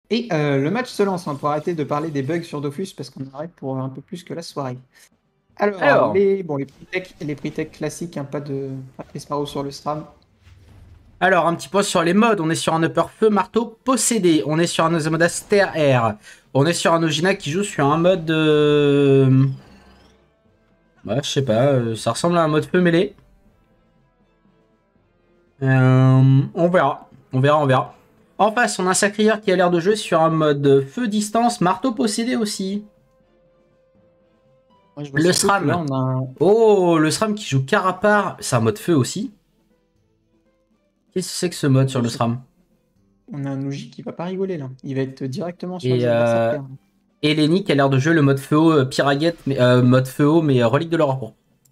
Et le match se lance, hein, pour arrêter de parler des bugs sur Dofus, parce qu'on en arrête pour un peu plus que la soirée. Alors, Alors, les prix tech classiques, hein, pas de Prismaro sur le SRAM. un petit point sur les modes. On est sur un upper feu marteau possédé. On est sur un mode Aster Air. On est sur un Ojina qui joue sur un mode. Ouais, je sais pas. Ça ressemble à un mode feu mêlé. On verra. On verra, on verra. En face, on a un Sacrieur qui a l'air de jouer sur un mode feu distance, marteau possédé aussi. Moi, je vois Le surtout que là, SRAM. on a Oh, le SRAM qui joue Carapar. C'est un mode feu aussi. Qu'est-ce que c'est que ce mode sur le SRAM? un Ouji qui va pas rigoler, là. Il va être directement sur Et, les adversaires terrain. et Lenny qui a l'air de jouer le mode feu haut Piraguette, mais, mode feu haut, mais relique de l'aurore.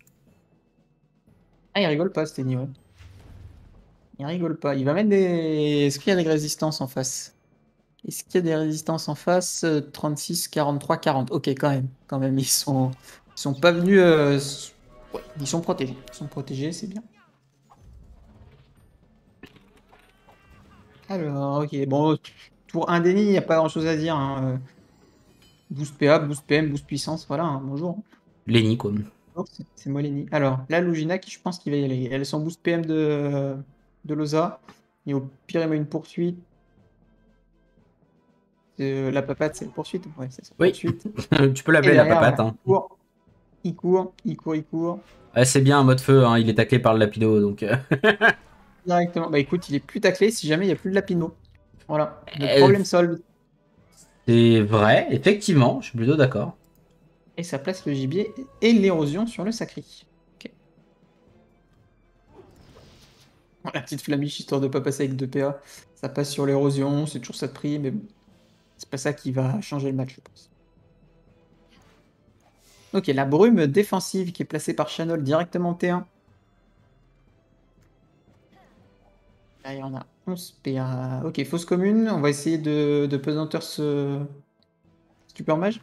Ah, il rigole pas, Steny, ouais. Il rigole pas. Il va mettre des... Est-ce qu'il y a des résistances en face? Est-ce qu'il y a des résistances en face? 36, 43, 40. Ok, quand même. Quand même, ils sont pas venus... Ouais, ils sont protégés. Ils sont protégés, c'est bien. Alors, ok. Bon, pour un déni, il n'y a pas grand-chose à dire, hein. Boost PA, boost PM, boost puissance, voilà, hein, bonjour. Lenny, quoi. Bonjour, c'est Moleni. Alors, là, Lugina, qui je pense qu'il va y aller. Elle est son boost PM de Loza. Et au pire, il met une poursuite. La papate, c'est la poursuite. Ouais, c'est sa Oui, poursuite. tu peux Et l'appeler la derrière, papate. voilà, Hein. il court. Ouais, c'est bien un mode feu, hein. Il est taclé par le Lapido, donc. Directement. Bah écoute, il est plus taclé si jamais il n'y a plus de Lapino. Voilà, le Euh, problème solved. c'est vrai, effectivement, je suis plutôt d'accord. Et ça place le gibier et l'érosion sur le sacri. Ok. Bon, la petite flamiche, histoire de pas passer avec 2 PA. Ça passe sur l'érosion, c'est toujours ça de prix, mais bon, c'est pas ça qui va changer le match, je pense. Ok, la brume défensive qui est placée par Chanol directement en T1. Derrière, on a 11 PA. Ok, fausse commune. On va essayer de pesanteur ce Super Mage.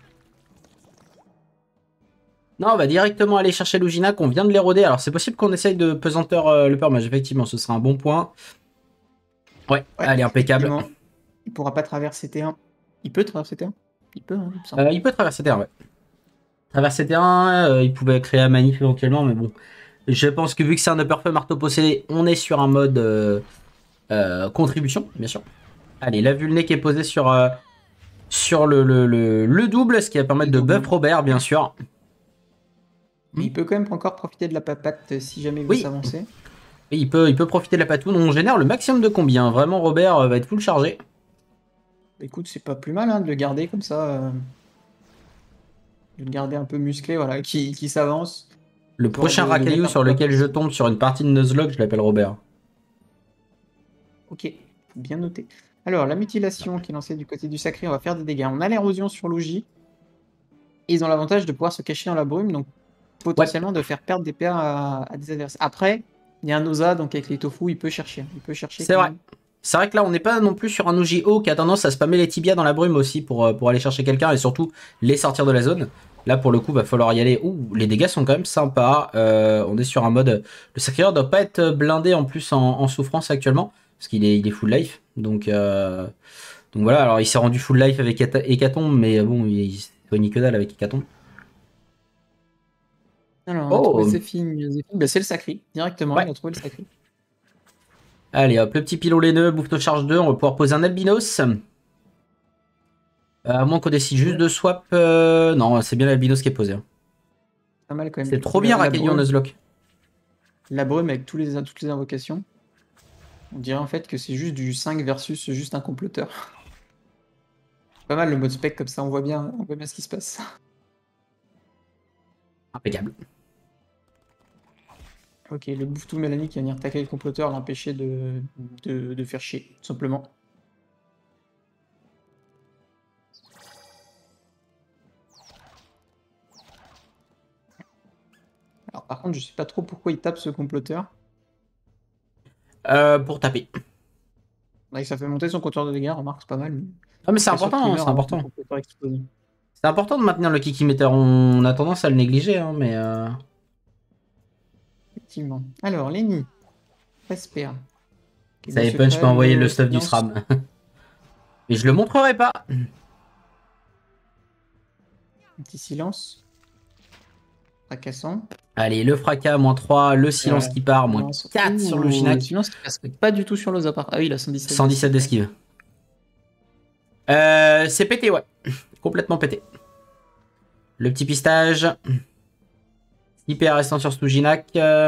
Non, on va directement aller chercher Lugina qu'on vient de l'éroder. Alors, c'est possible qu'on essaye de pesanteur le permage. Effectivement, ce sera un bon point. Ouais, Ouais, allez, impeccable. effectivement. Il pourra pas traverser T1. Il peut traverser T1? Il peut, hein, il me semble. Il peut traverser terrain, ouais. Traverser terrain, il pouvait créer un manif éventuellement, mais bon. Je pense que vu que c'est un upper feu marteau possédé, on est sur un mode contribution, bien sûr. Allez, la vulné qui est posée sur le double, ce qui va Le permettre de buff double. Robert, bien sûr. Mais il peut quand même encore profiter de la papate si jamais il veut Oui, s'avancer. et il peut profiter de la patoune. On génère le maximum de combien. Vraiment, Robert va être full chargé. Écoute, c'est pas plus mal, hein, de le garder comme ça. De le garder un peu musclé, voilà, qui s'avance. Le Histoire prochain de Rakayu mettre un sur peu la lequel je pression. tombe sur une partie de Nuzlocke, je l'appelle Robert. Ok, bien noté. Alors, la mutilation qui est lancée du côté du sacré, on va faire des dégâts. On a l'érosion sur Luigi. Et ils ont l'avantage de pouvoir se cacher dans la brume, donc Ouais, potentiellement de faire perdre des PA à des adversaires. Après, il y a un Oza, donc avec les tofu, il peut chercher. Il peut chercher c'est quand vrai. même. C'est vrai que là, on n'est pas non plus sur un OJO qui a tendance à spammer les tibias dans la brume aussi pour aller chercher quelqu'un et surtout les sortir de la zone. Là, pour le coup, va falloir y aller. Ouh, les dégâts sont quand même sympas. On est sur un mode. Le sacrifieur doit pas être blindé en plus en souffrance actuellement parce qu'il est full life. Donc voilà. Alors, il s'est rendu full life avec Hécatombe, mais bon, il se ni que dalle avec Hécatombe. Alors, on a trouvé Oh, Zéphine. Bah, c'est le sacré, directement, ouais. il a trouvé le sacré. Allez, hop, le petit pilon laineux, bouffe de charge 2. On va pouvoir poser un albinos. À moins qu'on décide juste de swap. Non, c'est bien l'albinos qui est posé. Hein. Pas mal quand même, C'est du coup, trop bien Rakayu en brume. Nuzlocke. La brume avec toutes les invocations. On dirait en fait que c'est juste du 5 versus juste un comploteur. Pas mal le mode spec comme ça, on voit bien ce qui se passe. Impeccable. Ok, le bouffe-tout Mélanie qui va venir taquer le comploteur, l'empêcher de faire chier, tout simplement. Alors par contre, je sais pas trop pourquoi il tape ce comploteur. Pour taper. Ouais, ça fait monter son compteur de dégâts, remarque, c'est pas mal. Mais Ah mais c'est pas sûr important, qu'il hein, meure c'est avant que le important. comploteur explose. C'est important de maintenir le kick-meter. On a tendance à le négliger, hein, mais... Effectivement. Alors, Lenny, Vesper, qui Ça doit y est, se Punch créer m'a envoyé le une stuff du alliance. SRAM. Mais je le montrerai pas. Un petit silence. Fracassant. Allez, le fracas, -3. Le silence qui part, -4 sur le Le Gignac. silence qui passe pas du tout sur l'Ozapar. Ah oui, il a 117. 117 d'esquive. C'est pété, ouais. Complètement pété. Le petit pistage. Hyper restant sur Stuginac.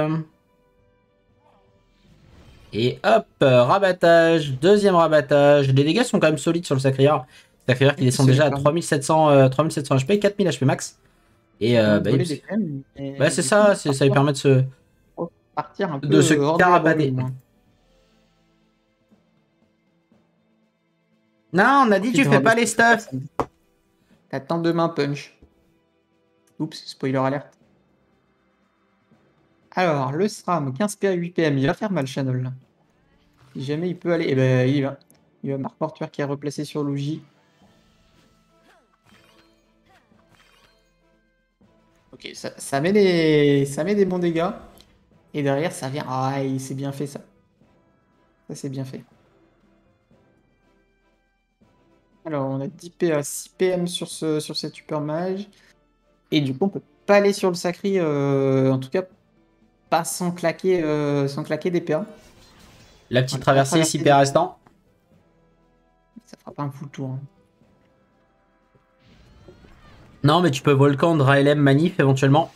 Et hop, rabattage. Deuxième rabattage. Les dégâts sont quand même solides sur le Sacrière. Le Sacrière qui descend déjà à 3700 HP, 4000 HP max. Et bah, c'est ça, ça lui permet de se partir un peu de se hors carapater. Non, on a dit tu fais pas les stuffs. T'attends demain punch. Oups, spoiler alert. Alors, le SRAM, 15 PA, 8 PM, il va faire mal, Channel. Là. Si jamais il peut aller, eh ben, il va. Il va Marc Portuaire qui est replacé sur Luigi. Ok, ça met des bons dégâts. Et derrière, ça vient. Ah, c'est bien fait ça. Ça, c'est bien fait. Alors, on a 10 PA, 6 PM sur cette Super Mage. Et du coup, on peut pas aller sur le Sacri, en tout cas, pas sans claquer des PA. La petite traversée, 6 PA restant. Ça fera pas un full tour. Hein. Non, mais tu peux Volcan, Draelem, Manif éventuellement.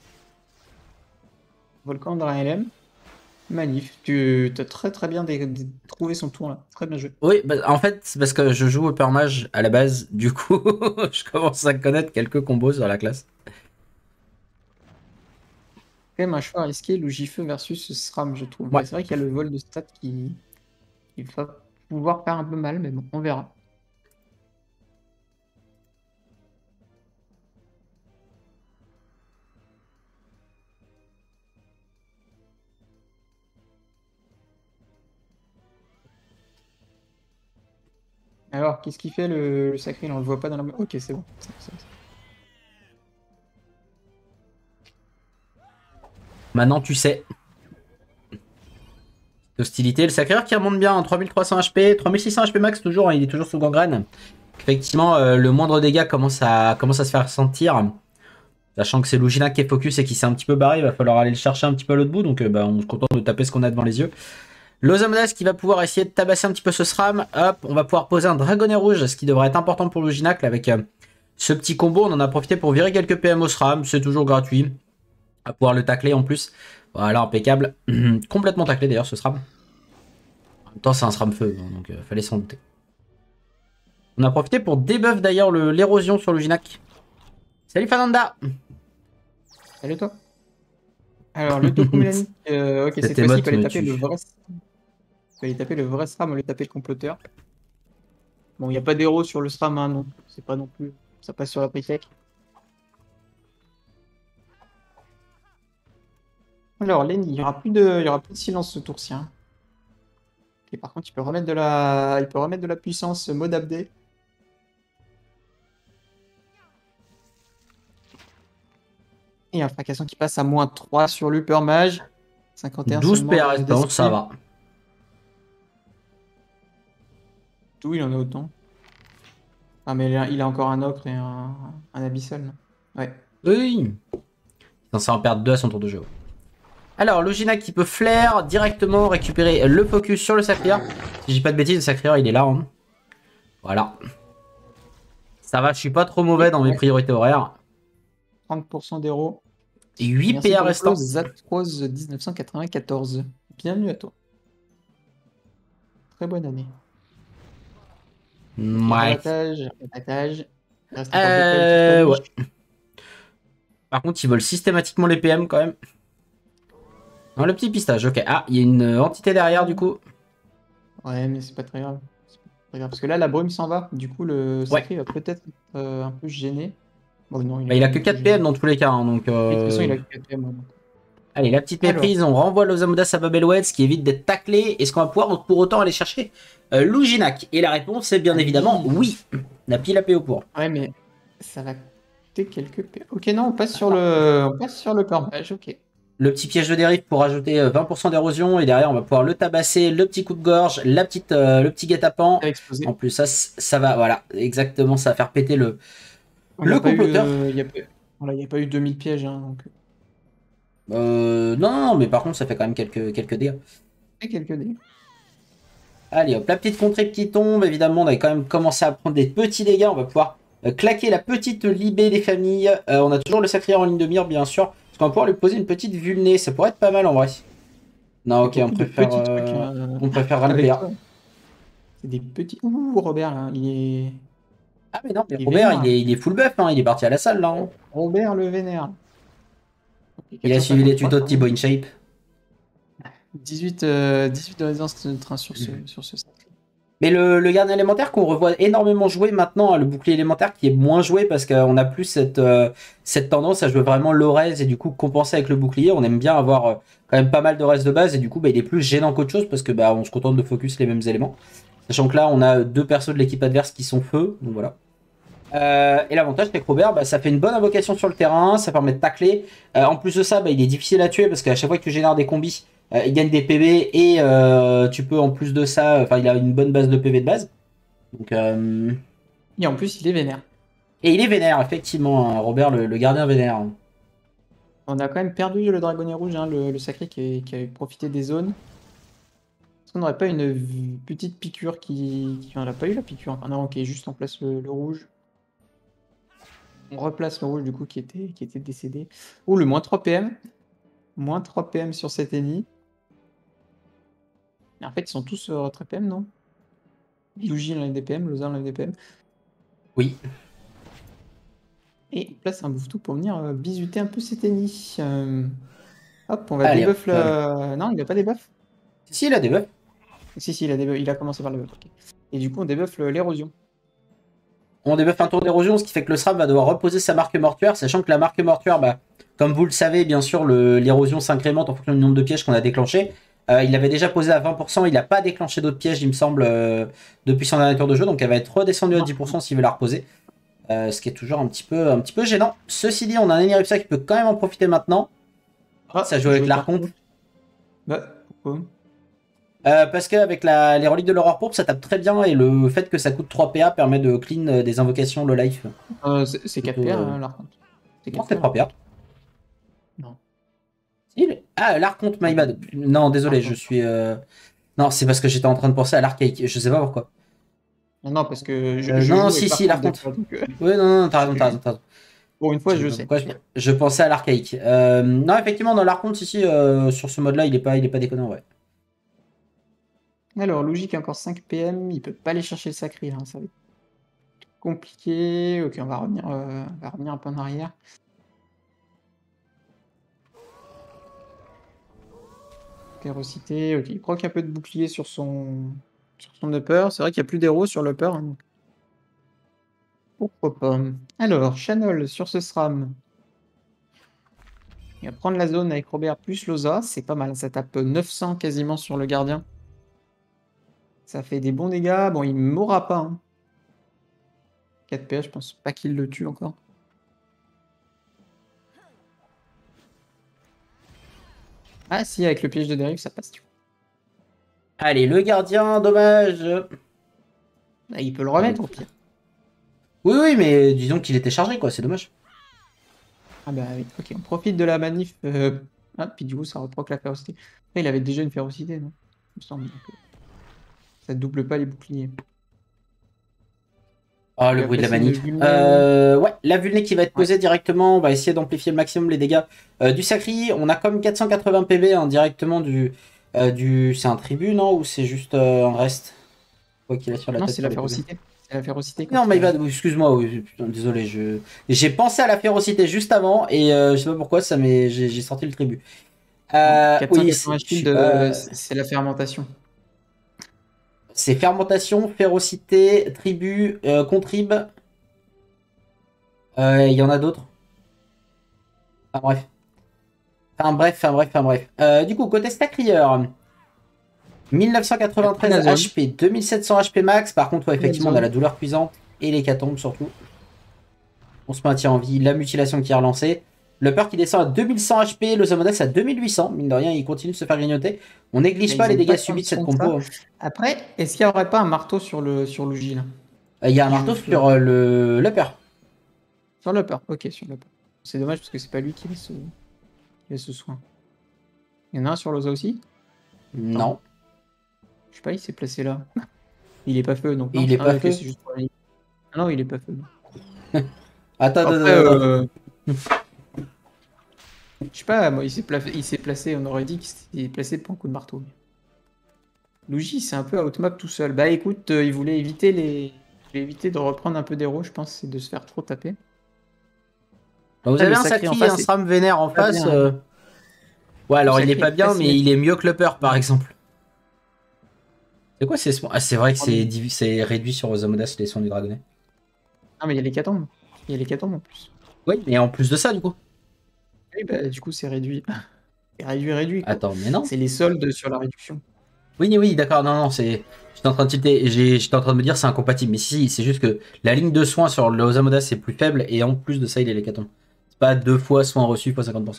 Volcan, Draelem, Manif. Tu as très bien trouvé son tour là. Très bien joué. Oui, bah, en fait, c'est parce que je joue au Upper Mage à la base. Du coup, je commence à connaître quelques combos sur la classe. Quand même un choix risqué, Lugifeu versus SRAM, je trouve. Ouais. C'est vrai qu'il y a le vol de stats qui va pouvoir faire un peu mal, mais bon, on verra. Alors, qu'est-ce qu'il fait le Sacri? On le voit pas dans la... Ok, c'est bon. Maintenant, tu sais. Hostilité, le Sacreur qui remonte bien en 3300 HP, 3600 HP max toujours, hein, il est toujours sous gangrène. Effectivement, le moindre dégât commence à se faire sentir. Sachant que c'est Luginac qui est focus et qui s'est un petit peu barré, il va falloir aller le chercher un petit peu à l'autre bout. Donc on se contente de taper ce qu'on a devant les yeux. Lozamodas qui va pouvoir essayer de tabasser un petit peu ce SRAM. Hop, on va pouvoir poser un Dragonnet rouge, ce qui devrait être important pour Luginac. Là, avec ce petit combo, on en a profité pour virer quelques PM au SRAM. C'est toujours gratuit. À pouvoir le tacler en plus. Voilà, impeccable. Complètement taclé d'ailleurs ce SRAM. En même temps, c'est un SRAM feu, donc fallait s'en douter. On a profité pour debuff d'ailleurs l'érosion sur Luginac. Salut Fananda. Salut toi. Alors, le Tokumulani, ok, cette fois-ci, il fallait taper le vrai... Il fallait taper le vrai SRAM au lieu de taper le comploteur. Bon, il n'y a pas d'héros sur le SRAM, hein, non. C'est pas non plus... Ça passe sur la pre-tech. Alors, Lenny, il n'y aura plus de silence ce tour-ci. Hein. Et par contre, il peut remettre de la puissance mode update. Et un fracassant qui passe à -3 sur l'Upper Mage. 51 12 PA restant, ça va. D'où il en a autant? Ah, mais il a encore un ocre et un abyssal. Non ouais. Oui. Il va en perdre 2 à son tour de jeu. Alors, Luginac qui peut flair directement récupérer le focus sur le Sacrière. Si j'ai pas de bêtises, le Sacrière il est là. Hein. Voilà. Ça va, je suis pas trop mauvais dans mes priorités horaires. 30% d'héros. Et 8 PA restants. Zatrose 1994. Bienvenue à toi. Très bonne année. Ouais. Abattage. Ouais. Par contre, ils volent systématiquement les PM quand même. Non, le petit pistage, ok. Ah, il y a une entité derrière du coup. Ouais, mais c'est pas très grave. Parce que là, la brume s'en va. Du coup, le Sacré va peut-être être un peu gêné. Bon, non, il a que 4 PM dans tous les cas. Hein, donc, de toute façon, il a que 4 PM. Allez, la petite méprise, on renvoie Lozamodas à Babelweds qui évite d'être taclé. Est-ce qu'on va pouvoir pour autant aller chercher Luginac? Et la réponse est bien évidemment oui. On a pile la PO pour. Ouais, mais ça va coûter quelques PO. Ok, non, on passe sur le permage, ok. Le petit piège de dérive pour rajouter 20% d'érosion. Et derrière, on va pouvoir le tabasser, le petit coup de gorge, le petit guet-apens. Explosé. En plus, ça va, voilà, exactement, ça va faire péter Il n'y a le pas eu, comploteur. voilà, il y a pas eu 2000 pièges. Hein, donc... Non, mais par contre, ça fait quand même quelques dégâts. Et quelques dés. Allez, hop, la petite contrée qui tombe. Évidemment, on avait quand même commencé à prendre des petits dégâts. On va pouvoir claquer la petite libé des familles. On a toujours le sacrière en ligne de mire, bien sûr. Parce qu'on va pouvoir lui poser une petite vulnée. Ça pourrait être pas mal en vrai. Non, ok, Beaucoup de petits trucs on préfère avec Ralph. toi. C'est des petits. Ouh, Robert, là, Ah, mais non, mais il est Robert, vénère. il est full buff. Hein, il est parti à la salle là. Hein. Robert le vénère. Ok, Il a suivi les 453, tutos de quand même. Thibaut InShape. 18, 18 de résistance de train sur ce sac. Mais le gardien élémentaire qu'on revoit énormément jouer maintenant, hein, le bouclier élémentaire qui est moins joué parce qu'on a plus cette tendance à jouer vraiment low res et du coup compenser avec le bouclier. On aime bien avoir quand même pas mal de res de base et du coup bah, il est plus gênant qu'autre chose parce que bah, on se contente de focus les mêmes éléments. Sachant que là on a deux persos de l'équipe adverse qui sont feu, donc voilà. Et l'avantage c'est que Robert, bah, ça fait une bonne invocation sur le terrain, ça permet de tacler. En plus de ça, bah, il est difficile à tuer parce qu'à chaque fois que tu génères des combis, il gagne des PV et tu peux en plus de ça, enfin il a une bonne base de PV de base. Donc, Et en plus, il est vénère. et il est vénère, effectivement, hein, Robert, le gardien vénère. On a quand même perdu le dragonnet rouge, hein, le sacré qui a profité des zones. Est-ce qu'on n'aurait pas une petite piqûre qui... On n'a pas eu la piqûre. Ah non, ok, juste on place le rouge. On replace le rouge du coup qui était décédé. Ouh, le moins 3 PM. Moins 3 PM sur cet ennemi. Mais en fait, ils sont tous très PM, non? Yuji enlève des PM, Loza enlève des PM. Oui. Et on place un bouffe-tout pour venir bisuter un peu cet ennemi. Hop, on va Allez, debuff hop. le... Non, il a pas debuff. Si, il a des buffs. Si, il a debuff. Il a commencé par le buff. Ok. Et du coup, on debuff l'érosion. On débuffe un tour d'érosion, ce qui fait que le SRAM va devoir reposer sa marque mortuaire, sachant que la marque mortuaire, bah, comme vous le savez, bien sûr, l'érosion s'incrémente en fonction du nombre de pièges qu'on a déclenché. Il l'avait déjà posé à 20%, il n'a pas déclenché d'autres pièges, il me semble, depuis son dernier tour de jeu, donc elle va être redescendue à 10% s'il veut la reposer. Ce qui est toujours un petit peu gênant. Ceci dit, on a un Eniripsa qui peut quand même en profiter maintenant. Ah, Ça joue avec l'Archonte. Bah, pourquoi? Parce qu'avec les reliques de l'aurore pourpre, ça tape très bien et le fait que ça coûte 3 PA permet de clean des invocations low life. C'est 4 PA, hein, l'Archonte. Non, c'est 3 PA. Non. Ah, l'Archonte, my bad. Non, désolé, je suis. Non, c'est parce que j'étais en train de penser à l'Archaïque. Je sais pas pourquoi. Non, parce que non, si, l'Archonte. Oui, non, t'as raison. Pour une fois, je sais. Je pensais à l'Archaïque. Non, effectivement, dans l'Archonte, ici, sur ce mode-là, il est pas déconnant, ouais. Alors, logique, encore 5 PM, il peut pas aller chercher le sacré, hein, ça va être compliqué. Ok, on va revenir un peu en arrière. Férocité, ok, il proc un peu de bouclier sur son upper. C'est vrai qu'il n'y a plus d'héros sur l'upper. Hein, donc... Pourquoi pas. Alors, Channel sur ce SRAM. Il va prendre la zone avec Robert plus Loza, c'est pas mal, ça tape 900 quasiment sur le gardien. Ça fait des bons dégâts, bon il mourra pas. Hein. 4 PH, je pense pas qu'il le tue encore. Ah si, avec le piège de dérive ça passe. Allez, le gardien, dommage. Ah, il peut le remettre au pire. Oui, mais disons qu'il était chargé, quoi, c'est dommage. Ah bah oui, ok, on profite de la manif. Ah, puis du coup ça reproque la férocité. Après, il avait déjà une férocité, non? Il me semble. Donc, ça double pas les boucliers. Oh, le bruit de la manip. Ouais, la vulnée qui va être posée directement, on va essayer d'amplifier le maximum les dégâts du sacri. On a comme 480 PV hein, directement du... c'est un tribut, non? Ou c'est juste un reste? Quoi qu'il a sur la non, tête. c'est la férocité. C'est la férocité. Non, mais excuse-moi, oui, putain, désolé. J'ai pensé à la férocité juste avant et je sais pas pourquoi j'ai sorti le tribut. 480 shield, c'est la fermentation. C'est fermentation, férocité, tribu, contrib. Il y en a d'autres. Enfin bref. Du coup, côté Stacrieur, 1993 HP, 2700 HP max. Par contre, ouais, effectivement, on a la douleur cuisante et l'hécatombe surtout. On se maintient en vie, la mutilation qui est relancée. Le peur qui descend à 2100 HP, le Zamodas à 2800. Mine de rien, il continue de se faire grignoter. On néglige Mais pas ils les ont dégâts pas tant de subis de cette son que ça. compo. Après, est-ce qu'il n'y aurait pas un marteau sur Luigi là? Il y a un Qui joue marteau sur le peur. sur le peur. Ok, sur le peur. C'est dommage parce que c'est pas lui qui a ce soin. Il y en a un sur Loza aussi? Non. Je sais pas, il s'est placé là. Il est pas feu donc. Et Non, il est pas ok, feu. c'est juste pour la ligne. Ah non, il est pas feu. Attends, attends, Après, attends, attends. je sais pas, moi, il s'est placé, on aurait dit qu'il s'était placé pour un coup de marteau. Luigi, c'est un peu outmap tout seul. Bah écoute, il voulait éviter de reprendre un peu d'héros, je pense, c'est de se faire trop taper. Donc vous Ah, avez le un sacré en Sacri et face, un c'est SRAM vénère en pas face. bien, hein. Ouais, Le alors il est sacré pas bien, très mais il est symétrique. mieux que le peur, par exemple. C'est quoi ces soins? Ah, c'est vrai que Oh, mais- c'est réduit sur Osamodas, les soins du dragonnet. Ah, mais il y a l'hécatombe. Il y a l'hécatombe en plus. Oui, mais en plus de ça, du coup. Oui, bah du coup, c'est réduit. C'est réduit, quoi. Attends, mais non. C'est les soldes sur la réduction. Oui, oui, d'accord, non, non, c'est. J'étais en train de tilter, j'étais en train de me dire c'est incompatible. Mais si, c'est juste que la ligne de soins sur le Osamodas c'est plus faible et en plus de ça, il est l'hécatombe. C'est pas deux fois soins reçus fois 50%.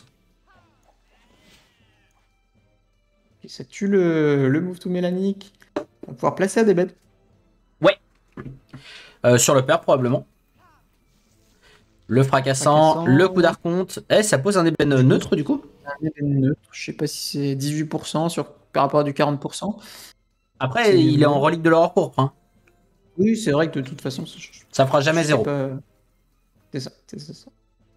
Et ça tue le move to mélanique. On va pouvoir placer à des bêtes. Ouais. Sur le père, probablement. Le fracassant, le coup d'arconte. Eh, ça pose un ébène neutre du coup. Un ébène neutre. Je sais pas si c'est 18% par rapport à du 40%. Après, il est en relique de l'aurore pourpre. Hein. Oui, c'est vrai que de toute façon, Ça fera jamais je sais zéro. pas. C'est ça, c'est ça.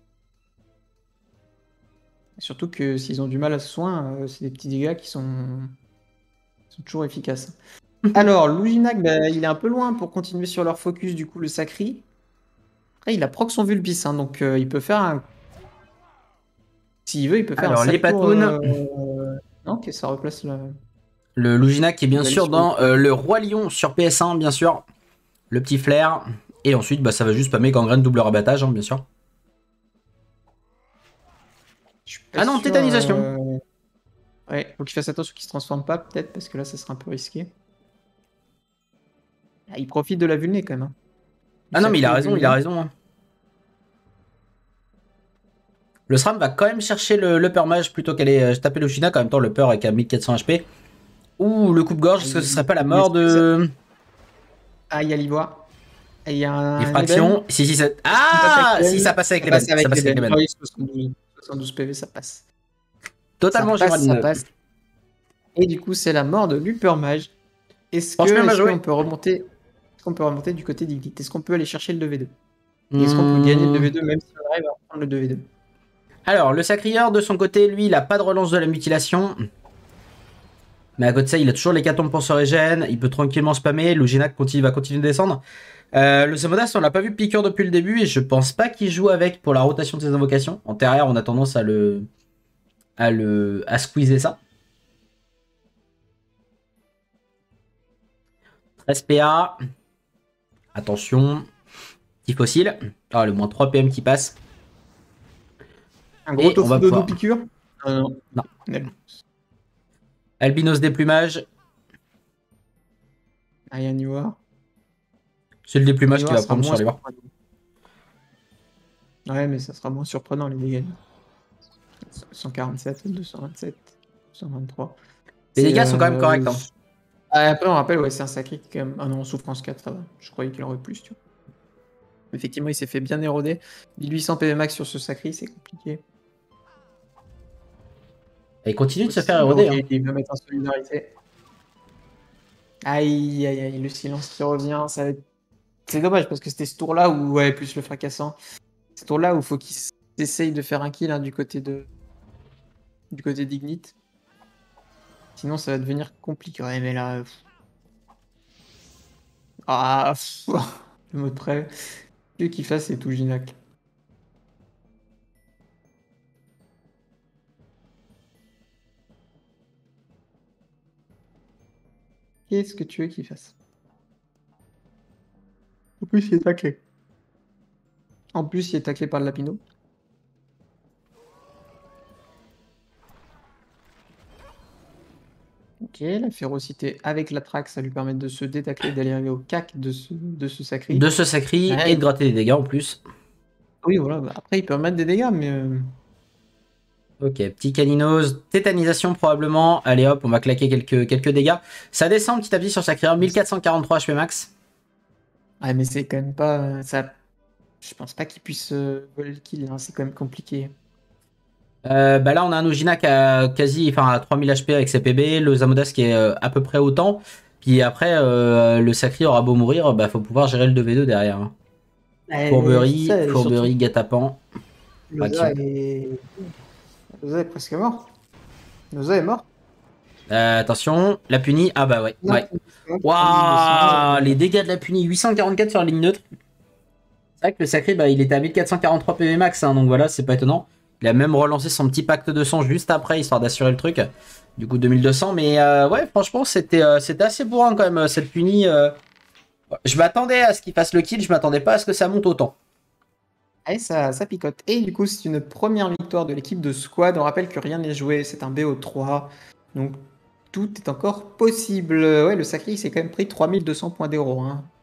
Surtout que s'ils ont du mal à ce soin, c'est des petits dégâts qui sont toujours efficaces. Alors, Luginak, bah, il est un peu loin pour continuer sur leur focus, du coup, le Sacri. Après, il a proc son Vulpis, hein, donc il peut faire un. S'il veut, il peut faire un Alors, les sale tour. patounes. Non, ok, ça replace le. Le Luginak qui est bien Valise sûr sur dans le Roi Lion sur PS1, bien sûr. Le petit flair. Et ensuite, bah, ça va juste spammer gangrène double rabattage, hein, bien sûr. Ah non, sûr, tétanisation. Ouais, faut qu'il fasse attention qu'il se transforme pas, peut-être, parce que là, ça serait un peu risqué. Ah, il profite de la vulné quand même. Hein. Ah non, mais il a Sacré raison, il a vulné. raison. Hein. Le SRAM va quand même chercher le Peur Mage plutôt qu'aller taper le Luginak. En même temps, le Peur avec un 1400 HP. Ouh, le coupe-gorge, est-ce que ce serait pas la mort de. Ah, il y a l'ivoire. Et il y a un ébène. Diffraction. Si, Ah si, ça passe avec les bennes. Ça passe avec Ça passe avec les l'ébène. bennes. Oui, 72 PV, ça passe. Totalement Ça Géraldine. passe. Et du coup, c'est la mort de Luper Mage. Franchement, bien joué. Est-ce qu'on peut remonter du côté d'Ignite? Est-ce qu'on peut aller chercher le 2v2? Et est-ce qu'on peut gagner le 2v2 même si on arrive à prendre le 2v2? Alors, le Sacrieur, de son côté, lui, il a pas de relance de la mutilation. Mais à côté de ça, il a toujours l'hécatombe pour se régène. Il peut tranquillement spammer. Luginak va continuer de descendre. Le Zamodas, on l'a pas vu piqueur depuis le début. Et je pense pas qu'il joue avec pour la rotation de ses invocations. En terraire, on a tendance à squeezer ça. 13 PA. Attention. Petit fossile. Ah, le moins 3 PM qui passe. Un gros Et on tofu va dodo pouvoir. piqûre? Non. Albinos déplumage. Ah, il y a un Ivoire. C'est le déplumage qui va Ivoire sera prendre sur moins les bords. surprenant. Ouais, mais ça sera moins surprenant les dégâts. 147, 227, 123. Les dégâts sont quand même corrects. Hein. Après, on rappelle, ouais, c'est un sacré qui, quand même. Ah non, souffrance 4, ça va. Je croyais qu'il en aurait plus, tu vois. Effectivement, il s'est fait bien éroder. 1800 PV max sur ce sacré, c'est compliqué. Et il continue de se faire éroder. Hein. Il va mettre en solidarité. Aïe, aïe, aïe, le silence qui revient, ça va être... C'est dommage parce que c'était ce tour-là où, ouais, plus le fracassant. Ce tour-là où il faut qu'il essaye de faire un kill hein, du côté d'Ignite. Sinon, ça va devenir compliqué. Ouais, mais là. Ah, le mot de près. Ce qu'il fasse, c'est tout Ginac. Qu'est-ce que tu veux qu'il fasse? En plus, il est taclé. En plus, il est taclé par le Lapino. Ok, la férocité avec la traque, ça lui permet de se détacler, d'aller arriver au cac de ce sacri. De ce sacri et de gratter des dégâts en plus. Oui, voilà. Bah, après, il peut remettre des dégâts, mais Ok, petit caninos, tétanisation probablement. Allez hop, on va claquer quelques dégâts. Ça descend petit à petit sur sa créa, 1443 HP max. Ouais, mais c'est quand même pas. Ça... Je pense pas qu'il puisse voler le kill, hein. C'est quand même compliqué. Bah là, on a un Ojina qui a quasi, enfin, à 3000 HP avec ses PB, le Zamodas qui est à peu près autant. Puis après, le Sacri aura beau mourir, bah faut pouvoir gérer le 2v2 derrière, hein. Ouais, c'est Fourberie, ça, et surtout, fourberie, guet-apens. Loza Action. est... Loza est presque mort. Loza est mort. Attention, la punie. Ah bah ouais, Non, ouais. 3200, Waouh, les dégâts de la punie, 844 sur la ligne neutre. C'est vrai que le Sacré, bah, il était à 1443 PV max, hein, donc voilà, c'est pas étonnant. Il a même relancé son petit pacte de sang juste après, histoire d'assurer le truc. Du coup, 2200. Mais ouais, franchement, c'était assez bourrin quand même, cette punie. Je m'attendais à ce qu'il fasse le kill, je m'attendais pas à ce que ça monte autant. ouais, ça picote. Et du coup, c'est une première victoire de l'équipe de Squad. On rappelle que rien n'est joué, c'est un BO3. Donc, tout est encore possible. Ouais, le Sacré, il s'est quand même pris 3200 points d'héros, hein.